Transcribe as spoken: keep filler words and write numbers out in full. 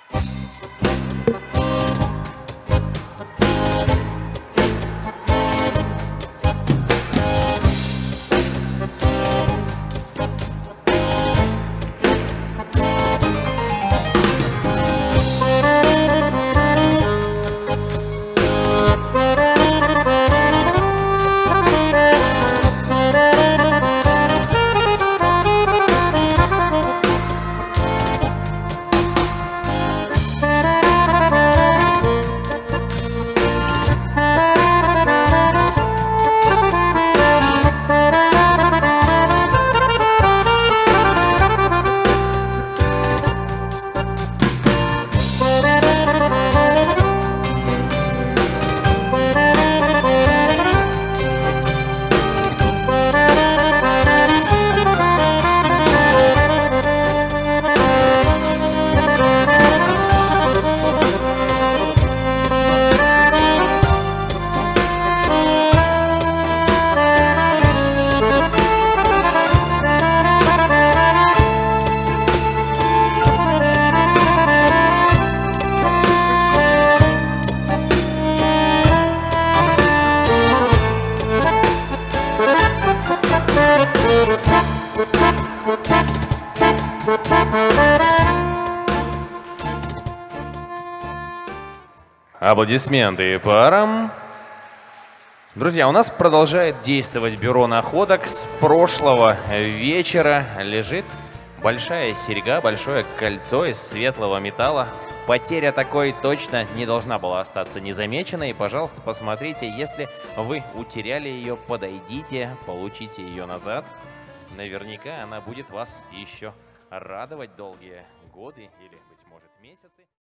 Аплодисменты парам. Друзья, у нас продолжает действовать бюро находок. С прошлого вечера лежит большая серьга, большое кольцо из светлого металла. Потеря такой точно не должна была остаться незамеченной. Пожалуйста, посмотрите, если вы утеряли ее, подойдите, получите ее назад. Наверняка она будет вас еще радовать долгие годы или, быть может, месяцы.